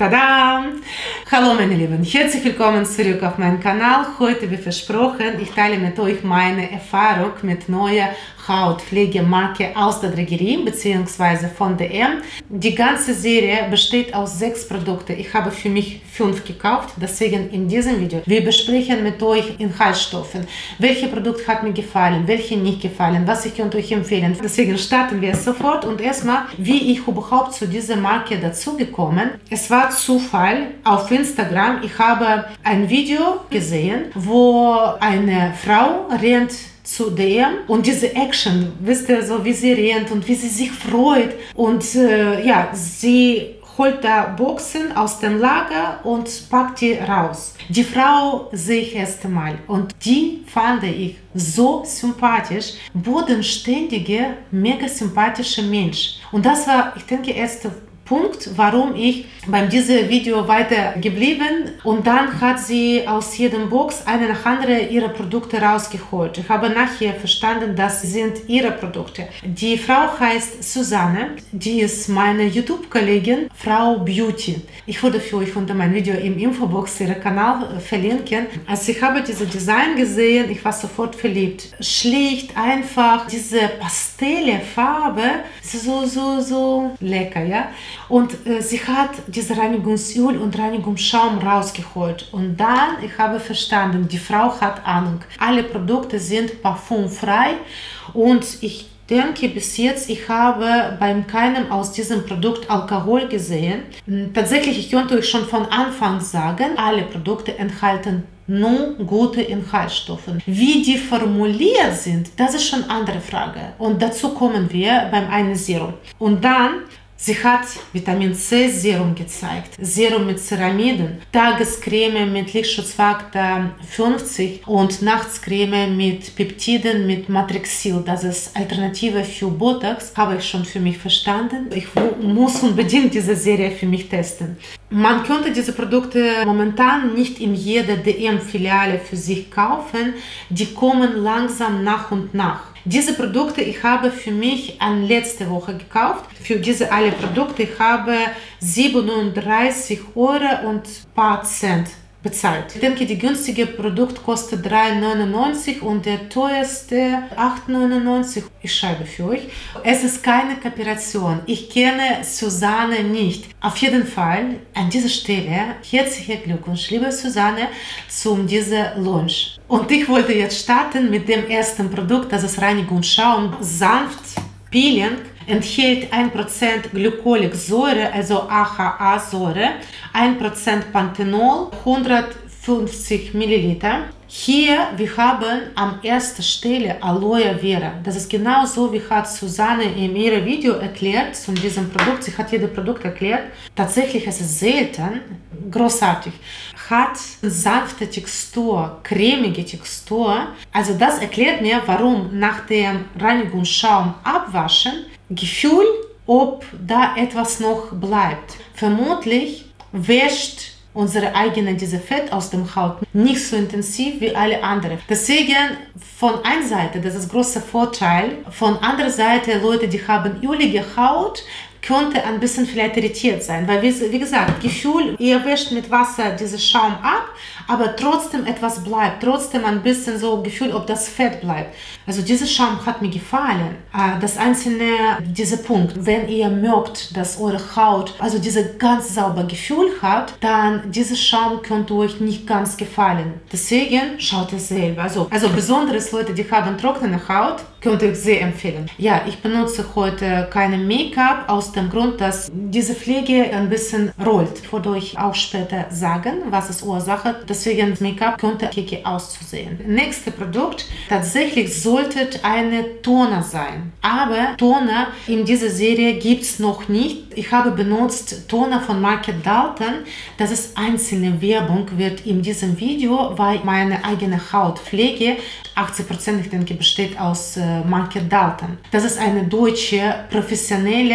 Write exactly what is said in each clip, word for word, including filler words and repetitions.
Tada! Hallo meine Lieben, herzlich willkommen zurück auf meinem Kanal. Heute, wie versprochen, ich teile mit euch meine Erfahrung mit neuer Hautpflegemarke aus der Drogerie bzw. von D M. Die ganze Serie besteht aus sechs Produkten. Ich habe für mich fünf gekauft, deswegen in diesem Video wir besprechen mit euch Inhaltsstoffe. Welche Produkt hat mir gefallen, welche nicht gefallen, was ich könnte euch empfehlen. Deswegen starten wir sofort und erstmal, wie ich überhaupt zu dieser Marke dazu gekommen. Es war Zufall auf Instagram. Ich habe ein Video gesehen, wo eine Frau rennt zu D M und diese Action, wisst ihr, so wie sie rennt und wie sie sich freut und äh, ja, sie holt da Boxen aus dem Lager und packt die raus. Die Frau sehe ich erst einmal und die fand ich so sympathisch, bodenständige, mega sympathische Mensch. Und das war, ich denke, erster Punkt, warum ich beim diesem Video weiter geblieben, und dann hat sie aus jedem Box eine nach anderen ihre Produkte rausgeholt. Ich habe nachher verstanden, das sind ihre Produkte. Die Frau heißt Susanne, die ist meine YouTube-Kollegin Frau Beauty. Ich würde für euch unter meinem Video im Infobox ihren Kanal verlinken. Als ich habe dieses Design gesehen, ich war sofort verliebt. Schlicht, einfach, diese pastelle Farbe, so, so, so lecker, ja. Und äh, sie hat diese Reinigungsöl und Reinigungsschaum rausgeholt. Und dann, ich habe verstanden, die Frau hat Ahnung. Alle Produkte sind parfumfrei und ich denke, bis jetzt, ich habe beim keinem aus diesem Produkt Alkohol gesehen. Tatsächlich, ich könnte euch schon von Anfang sagen, alle Produkte enthalten nur gute Inhaltsstoffe. Wie die formuliert sind, das ist schon eine andere Frage. Und dazu kommen wir beim einen Serum. Und dann, sie hat Vitamin C Serum gezeigt, Serum mit Ceramiden, Tagescreme mit Lichtschutzfaktor fünfzig und Nachtscreme mit Peptiden mit Matrixil. Das ist Alternative für Botox, habe ich schon für mich verstanden. Ich muss unbedingt diese Serie für mich testen. Man könnte diese Produkte momentan nicht in jeder D M-Filiale für sich kaufen, die kommen langsam nach und nach. Diese Produkte, ich habe für mich an letzte Woche gekauft. Für diese alle Produkte, ich habe siebenunddreißig Euro und ein paar Cent bezahlt. Ich denke, die günstige Produkt kostet drei neunundneunzig und der teuerste acht neunundneunzig. Ich schreibe für euch. Es ist keine Kooperation. Ich kenne Susanne nicht. Auf jeden Fall an dieser Stelle herzlichen Glückwunsch, liebe Susanne, zu diesem Launch. Und ich wollte jetzt starten mit dem ersten Produkt, das ist Reinigungsschaum, sanft Peeling. Enthält ein Prozent Glykoliksäure, also A H A-Säure, ein Prozent Panthenol, hundertfünfzig Milliliter. Hier, wir haben an erster Stelle Aloe Vera. Das ist genau so, wie hat Susanne in ihrem Video erklärt, zu diesem Produkt. Sie hat jedes Produkt erklärt. Tatsächlich ist es selten, großartig. Hat sanfte Textur, cremige Textur. Also das erklärt mir, warum nach dem Reinigungsschaum abwaschen, Gefühl, ob da etwas noch bleibt. Vermutlich wäscht unsere eigene diese Fett aus dem Haut nicht so intensiv wie alle anderen. Deswegen von einer Seite, das ist ein großer Vorteil, von anderer Seite Leute, die haben ölige Haut, könnte ein bisschen vielleicht irritiert sein, weil wie, wie gesagt, Gefühl, ihr wäscht mit Wasser diesen Schaum ab, aber trotzdem etwas bleibt, trotzdem ein bisschen so Gefühl, ob das Fett bleibt. Also dieser Schaum hat mir gefallen. Das einzelne, dieser Punkt, wenn ihr mögt, dass eure Haut also diese ganz sauber Gefühl hat, dann dieser Schaum könnte euch nicht ganz gefallen. Deswegen schaut es selber. Also, also besonders Leute, die haben trockene Haut, könnte ich sehr empfehlen. Ja, ich benutze heute keine Make-up aus dem Grund, dass diese Pflege ein bisschen rollt. Ich würde euch auch später sagen, was ist Ursache. Deswegen Make-up könnte kicky auszusehen. Nächstes Produkt, tatsächlich sollte eine Toner sein. Aber Toner in dieser Serie gibt es noch nicht. Ich habe benutzt Toner von Marke Dalton. Das ist einzelne Werbung, wird in diesem Video, weil meine eigene Hautpflege achtzig Prozent, ich denke, besteht aus äh, Marke Dalton. Das ist eine deutsche, professionelle, hoch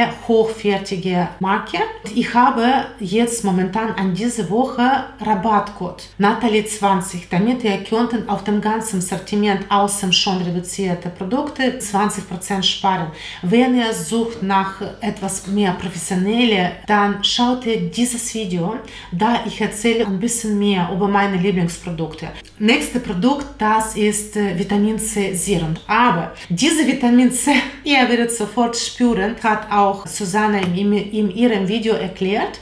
hochwertige Marke. Ich habe jetzt momentan an diese Woche Rabattcode Natalie zwanzig, damit ihr könnt auf dem ganzen Sortiment außer schon reduzierte Produkte zwanzig Prozent sparen. Wenn ihr sucht nach etwas mehr professionelle, dann schaut ihr dieses Video, da ich erzähle ein bisschen mehr über meine Lieblingsprodukte. Nächstes Produkt, das ist Vitamin C Serum. Aber diese Vitamin C, ihr werdet sofort spüren, hat auch Susanne in, in ihrem Video erklärt.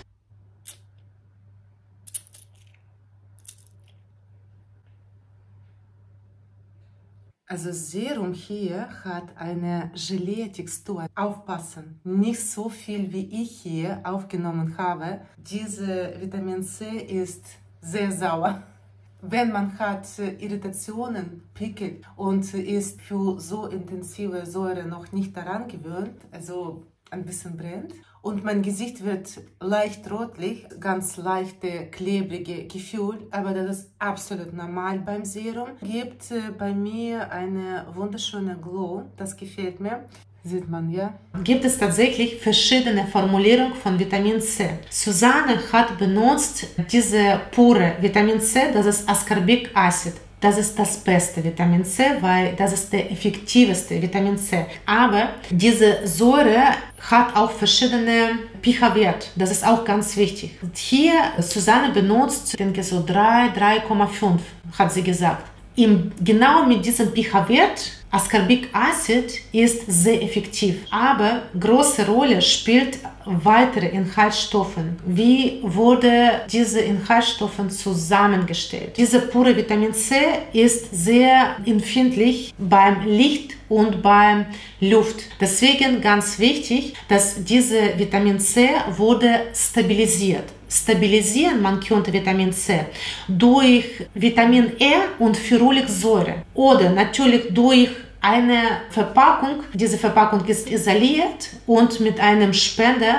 Also Serum hier hat eine Gelee-Textur. Aufpassen, nicht so viel wie ich hier aufgenommen habe. Diese Vitamin C ist sehr sauer. Wenn man hat Irritationen, Pickel und ist für so intensive Säure noch nicht daran gewöhnt, also ein bisschen brennt, und mein Gesicht wird leicht rotlich, ganz leichte, klebrige Gefühl, aber das ist absolut normal beim Serum. Gibt bei mir eine wunderschöne Glow, das gefällt mir. Sieht man, ja? Gibt es tatsächlich verschiedene Formulierungen von Vitamin C. Susanne hat benutzt diese pure Vitamin C, das ist Ascorbic Acid. Das ist das beste Vitamin C, weil das ist der effektivste Vitamin C. Aber diese Säure hat auch verschiedene pH-Werte. Das ist auch ganz wichtig. Und hier, Susanne benutzt, ich denke so drei, drei Komma fünf, hat sie gesagt. Im, genau mit diesem pH-Wert, Ascorbic Acid ist sehr effektiv, aber große Rolle spielt weitere Inhaltsstoffe. Wie wurde diese Inhaltsstoffe zusammengestellt? Diese pure Vitamin C ist sehr empfindlich beim Licht und beim Luft. Deswegen ganz wichtig, dass diese Vitamin C wurde stabilisiert. Stabilisieren man könnte Vitamin C durch Vitamin E und Ferulicsäure oder natürlich durch eine Verpackung. Diese Verpackung ist isoliert und mit einem Spender,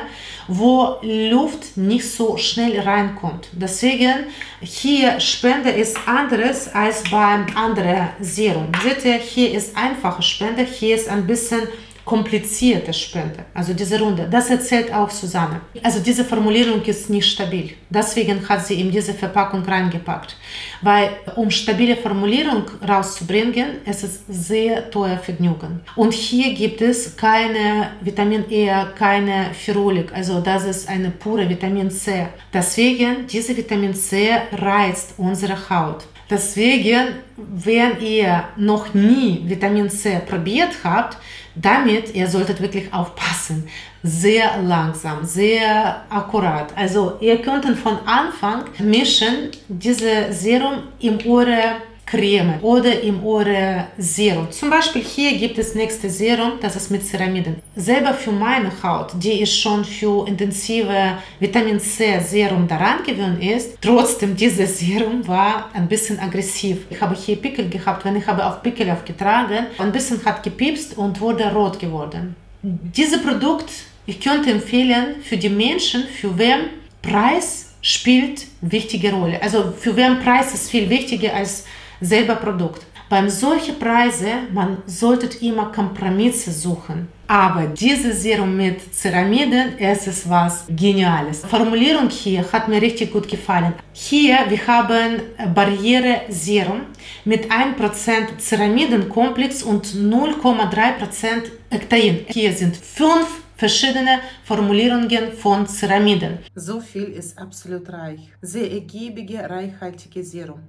wo Luft nicht so schnell reinkommt. Deswegen hier Spender ist anderes als beim anderen Serum. Seht ihr, hier ist einfache Spender, hier ist ein bisschen komplizierte Spende, also diese Runde. Das erzählt auch Susanne. Also diese Formulierung ist nicht stabil. Deswegen hat sie in diese Verpackung reingepackt. Weil um stabile Formulierung rauszubringen, es ist sehr teuer Vergnügen. Und hier gibt es keine Vitamin E, keine Ferulic, also das ist eine pure Vitamin C. Deswegen, diese Vitamin C reizt unsere Haut. Deswegen, wenn ihr noch nie Vitamin C probiert habt, damit ihr solltet wirklich aufpassen. Sehr langsam, sehr akkurat. Also ihr könnt von Anfang mischen diese Serum in eure Creme oder in eure Serum. Zum Beispiel hier gibt es nächste Serum, das ist mit Ceramiden. Selber für meine Haut, die ist schon für intensive Vitamin C Serum daran gewöhnt ist, trotzdem dieses Serum war ein bisschen aggressiv. Ich habe hier Pickel gehabt, wenn ich habe auf Pickel aufgetragen, ein bisschen hat gepiepst und wurde rot geworden. Dieses Produkt, ich könnte empfehlen für die Menschen, für wen Preis spielt wichtige Rolle. Also für wen Preis ist viel wichtiger als selber Produkt. Beim solchen Preise, man sollte immer Kompromisse suchen. Aber dieses Serum mit Ceramiden, es ist was Geniales. Die Formulierung hier hat mir richtig gut gefallen. Hier, wir haben Barriere-Serum mit ein Prozent Ceramidenkomplex und null Komma drei Prozent Ektain. Hier sind fünf verschiedene Formulierungen von Ceramiden. So viel ist absolut reich. Sehr ergiebige, reichhaltige Serum.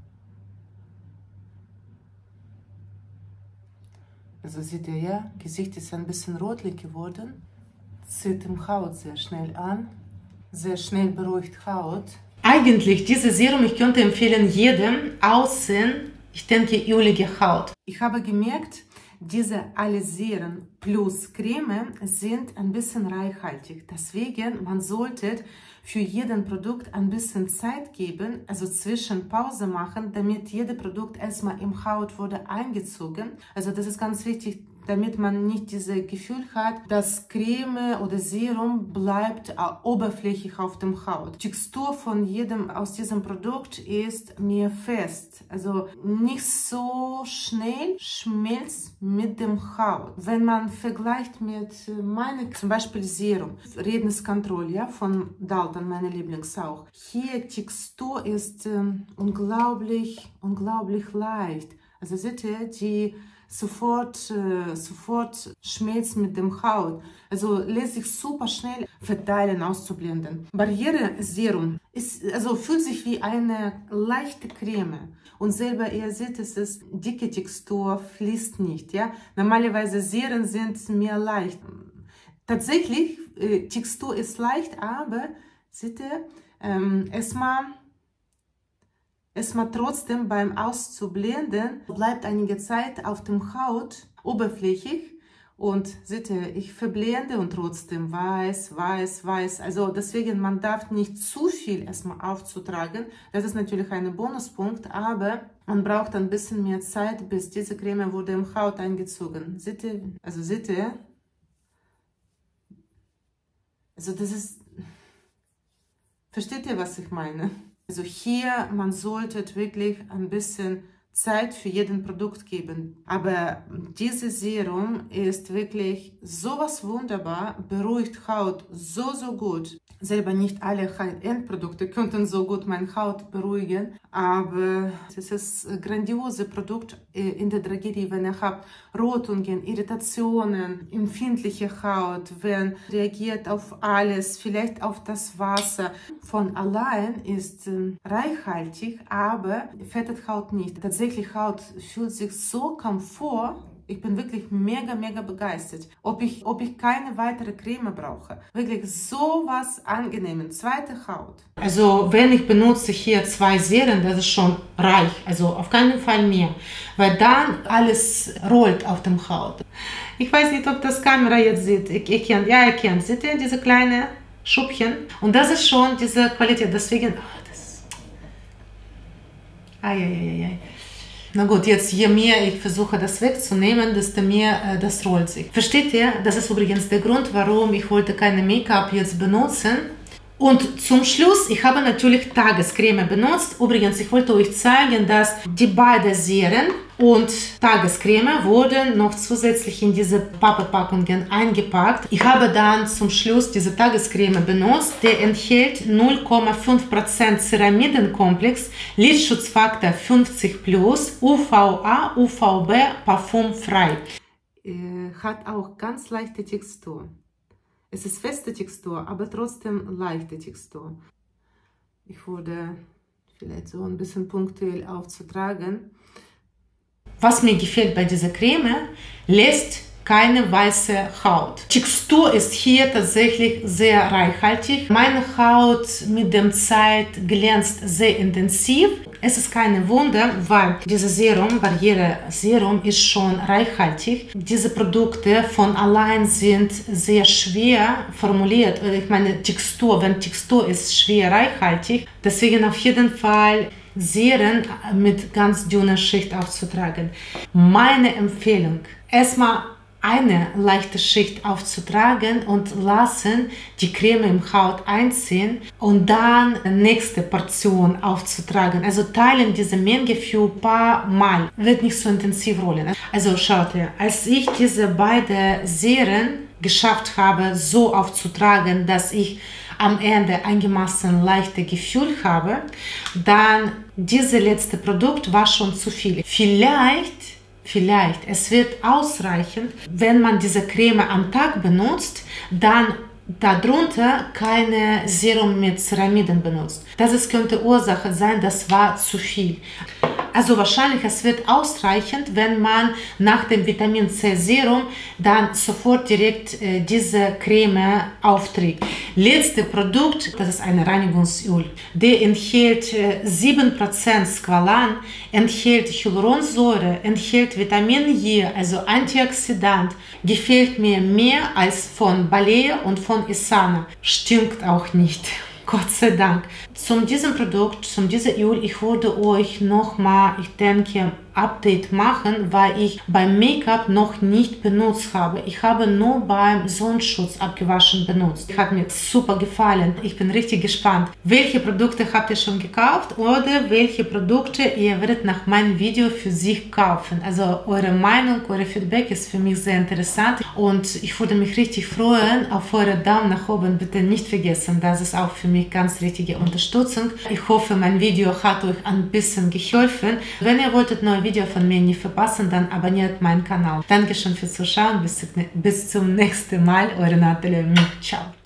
Also seht ihr ja, Gesicht ist ein bisschen rotlich geworden, zieht die Haut sehr schnell an, sehr schnell beruhigt Haut. Eigentlich dieses Serum, ich könnte empfehlen jedem, außer, ich denke, ölige Haut. Ich habe gemerkt, diese alle Serien plus Creme sind ein bisschen reichhaltig. Deswegen, man sollte für jeden Produkt ein bisschen Zeit geben, also zwischen Pause machen, damit jedes Produkt erstmal im Haut wurde eingezogen. Also das ist ganz wichtig, damit man nicht dieses Gefühl hat, dass Creme oder Serum bleibt oberflächlich auf dem Haut. Die Textur von jedem aus diesem Produkt ist mehr fest, also nicht so schnell schmilzt mit dem Haut. Wenn man vergleicht mit meinem zum Beispiel Serum, Redenskontrolle, ja, von Dalton, meine Lieblings auch. Hier Textur ist ähm, unglaublich, unglaublich leicht. Also seht ihr, die sofort, äh, sofort schmilzt mit dem Haut. Also lässt sich super schnell verteilen, auszublenden. Barriere-Serum ist, also fühlt sich wie eine leichte Creme. Und selber, ihr seht, es ist dicke Textur, fließt nicht. Ja? Normalerweise Serien sind mehr leicht. Tatsächlich, äh, Textur ist leicht, aber seht ihr, ähm, erstmal Erstmal trotzdem beim Auszublenden bleibt einige Zeit auf dem Haut oberflächlich und seht ihr, ich verblende und trotzdem weiß, weiß, weiß. Also deswegen, man darf nicht zu viel erstmal aufzutragen. Das ist natürlich ein Bonuspunkt, aber man braucht ein bisschen mehr Zeit, bis diese Creme wurde im Haut eingezogen. Seht ihr, also seht ihr, also das ist, versteht ihr, was ich meine? Also hier, man sollte wirklich ein bisschen Zeit für jeden Produkt geben. Aber dieses Serum ist wirklich sowas wunderbar, beruhigt Haut so, so gut. Selber nicht alle High-End-Produkte könnten so gut meine Haut beruhigen, aber es ist ein grandioses Produkt in der Drogerie, wenn ihr habt Rötungen, Irritationen, empfindliche Haut, wenn reagiert auf alles, vielleicht auf das Wasser. Von allein ist äh, reichhaltig, aber fettet Haut nicht. Tatsächlich Haut fühlt sich so komfort. Ich bin wirklich mega, mega begeistert. Ob ich, ob ich keine weitere Creme brauche. Wirklich so was Angenehmes. Zweite Haut. Also wenn ich benutze hier zwei Serien, das ist schon reich. Also auf keinen Fall mehr. Weil dann alles rollt auf dem Haut. Ich weiß nicht, ob das Kamera jetzt sieht. Ich, ich kennt, ja, ihr kennt. Seht ihr diese kleine Schubchen? Und das ist schon diese Qualität. Deswegen, oh, das... Ai, ai, ai, ai. Na gut, jetzt je mehr ich versuche das wegzunehmen, desto mehr äh, das rollt sich. Versteht ihr? Das ist übrigens der Grund, warum ich wollte keine Make-up jetzt benutzen. Und zum Schluss, ich habe natürlich Tagescreme benutzt. Übrigens, ich wollte euch zeigen, dass die beiden Serien und Tagescreme wurden noch zusätzlich in diese Papppackungen eingepackt. Ich habe dann zum Schluss diese Tagescreme benutzt. Der enthält null Komma fünf Prozent Ceramidenkomplex, Lichtschutzfaktor fünfzig plus, U V A, U V B, parfumfrei. Äh, hat auch ganz leichte Textur. Es ist feste Textur, aber trotzdem leichte Textur. Ich würde vielleicht so ein bisschen punktuell aufzutragen. Was mir gefällt bei dieser Creme, lässt keine weiße Haut. Textur ist hier tatsächlich sehr reichhaltig. Meine Haut mit der Zeit glänzt sehr intensiv. Es ist kein Wunder, weil dieses Serum, Barriere-Serum, ist schon reichhaltig. Diese Produkte von allein sind sehr schwer formuliert. Ich meine, Textur, wenn Textur ist schwer reichhaltig, deswegen auf jeden Fall Serien mit ganz dünner Schicht aufzutragen. Meine Empfehlung, erstmal eine leichte Schicht aufzutragen und lassen die Creme im Haut einziehen und dann nächste Portion aufzutragen. Also teilen diese Menge für ein paar Mal. Wird nicht so intensiv rollen. Also schaut ihr, als ich diese beiden Serien geschafft habe, so aufzutragen, dass ich am Ende einigermaßen leichtes Gefühl habe, dann dieses letzte Produkt war schon zu viel. Vielleicht Vielleicht, es wird ausreichen, wenn man diese Creme am Tag benutzt, dann darunter keine Serum mit Ceramiden benutzt. Das ist, könnte Ursache sein, das war zu viel. Also wahrscheinlich, es wird ausreichend, wenn man nach dem Vitamin C Serum dann sofort direkt äh, diese Creme aufträgt. Letzte Produkt, das ist eine Reinigungsöl. Der enthält äh, sieben Prozent Squalan, enthält Hyaluronsäure, enthält Vitamin E, also Antioxidant. Gefällt mir mehr als von Balea und von Isana. Stinkt auch nicht. Gott sei Dank. Zu diesem Produkt, zu diesem Öl, ich würde euch nochmal, ich denke, Update machen, weil ich beim Make-up noch nicht benutzt habe. Ich habe nur beim Sonnenschutz abgewaschen benutzt. Hat mir super gefallen. Ich bin richtig gespannt. Welche Produkte habt ihr schon gekauft oder welche Produkte ihr werdet nach meinem Video für sich kaufen? Also eure Meinung, eure Feedback ist für mich sehr interessant und ich würde mich richtig freuen auf eure Daumen nach oben. Bitte nicht vergessen, das ist auch für mich ganz richtige Unterstützung. Ich hoffe, mein Video hat euch ein bisschen geholfen. Wenn ihr wolltet neue Video von mir nicht verpassen, dann abonniert meinen Kanal. Dankeschön fürs Zuschauen. Bis, bis zum nächsten Mal. Eure Natalie. Ciao.